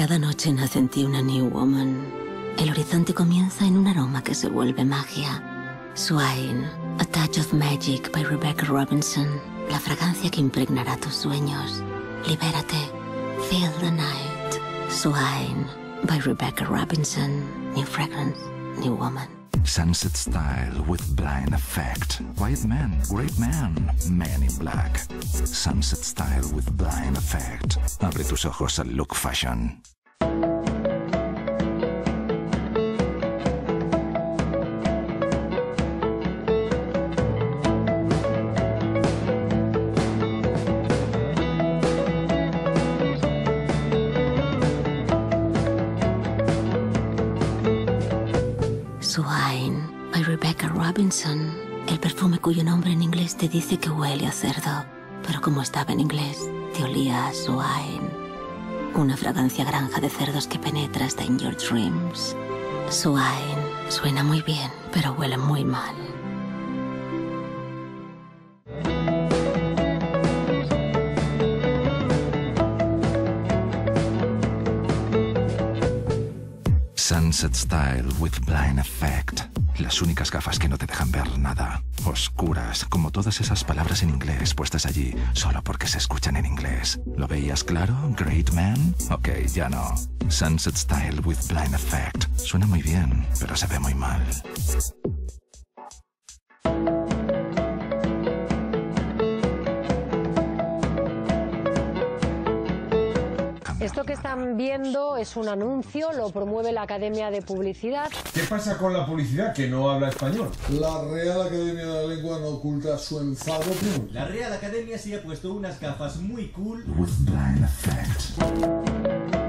Cada noche nace en ti una New Woman. El horizonte comienza en un aroma que se vuelve magia. Swine, A Touch of Magic by Rebecca Robinson. La fragancia que impregnará tus sueños. Libérate. Feel the night. Swine by Rebecca Robinson. New fragrance, new woman. Sunset Style with Blind Effect. White man, great man, man in black. Sunset Style with Blind Effect. Abre tus ojos al look fashion. Swine by Rebecca Robinson. El perfume cuyo nombre en inglés te dice que huele a cerdo, pero como estaba en inglés, te olía a swine. Una fragancia granja de cerdos que penetra hasta en your dreams. Swine suena muy bien, pero huele muy mal. Sunset Style with Blind Effect. Las únicas gafas que no te dejan ver nada. Oscuras, como todas esas palabras en inglés puestas allí solo porque se escuchan en inglés. ¿Lo veías claro? Great man. Ok, ya no. Sunset Style with Blind Effect. Suena muy bien, pero se ve muy mal. Esto que están viendo es un anuncio, lo promueve la Academia de Publicidad. ¿Qué pasa con la publicidad que no habla español? La Real Academia de la Lengua no oculta su enfado. La Real Academia sí ha puesto unas gafas muy cool. With Blind Effect.